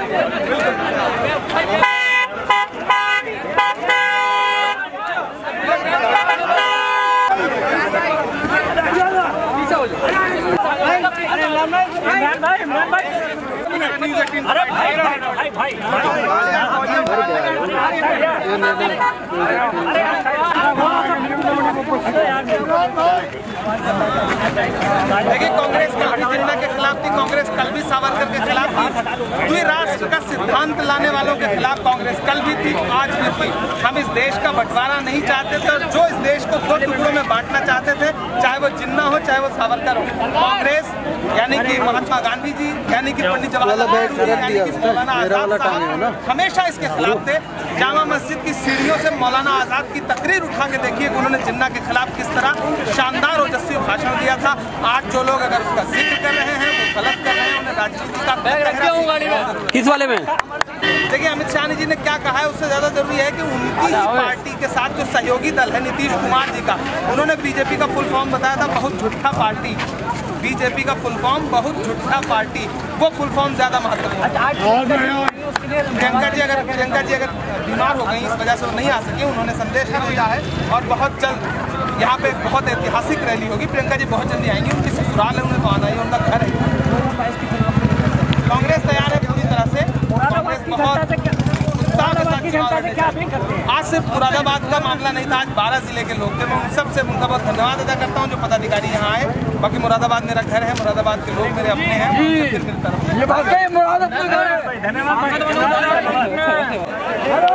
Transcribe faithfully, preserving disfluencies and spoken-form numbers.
अरे भाई भाई भाई देखिए, कांग्रेस कल भी जिन्ना के खिलाफ थी, कांग्रेस कल भी सावरकर के खिलाफ थी, द्विराष्ट्र का सिद्धांत लाने वालों के खिलाफ कांग्रेस कल भी थी, आज भी थी। हम इस देश का बंटवारा नहीं चाहते थे और जो इस देश को दो टुकड़ों में बांटना चाहते थे, चाहे वो जिन्ना हो चाहे वो सावरकर हो, कांग्रेस यानी कि महात्मा गांधी जी, यानी कि पंडित जवाहरलाल नेहरू, यानी कि मौलाना आजाद साहब हमेशा इसके खिलाफ थे। जामा मस्जिद की सीढ़ियों से मौलाना आजाद की तकरीर उठा के देखिए कि उन्होंने जिन्ना के खिलाफ किस तरह शानदार ओजस्वी भाषण दिया था। आज जो लोग अगर उसका जिक्र कर रहे हैं वो गलत कर रहे हैं, उन्हें राजनीति का किस वाले में। देखिए, अमित शाह जी ने क्या कहा है, उससे ज्यादा जरूरी है कि उनकी ही पार्टी के साथ जो सहयोगी दल है नीतीश कुमार जी का, उन्होंने बीजेपी का फुल फॉर्म बताया था बहुत झूठा पार्टी। बीजेपी का फुल फॉर्म बहुत झूठा पार्टी, वो फुल फॉर्म ज्यादा महत्वपूर्ण है। प्रियंका जी अगर प्रियंका जी अगर बीमार हो गई, इस वजह से वो नहीं आ सकी, उन्होंने संदेश भेजा है और बहुत जल्द यहाँ पे बहुत ऐतिहासिक रैली होगी। प्रियंका जी बहुत जल्दी आएंगी, उनकी ससुराल है, उन्हें तो आना ही, उनका घर है। कांग्रेस तैयार है पूरी तरह से। कांग्रेस बहुत आज सिर्फ मुरादाबाद का मामला नहीं था, आज बारह जिले के लोग थे। मैं उन सबसे उनका बहुत धन्यवाद अदा करता हूँ जो पदाधिकारी यहाँ आए। बाकी मुरादाबाद मेरा घर है, मुरादाबाद के लोग मेरे अपने हैं, फिर मिलता रहूँ।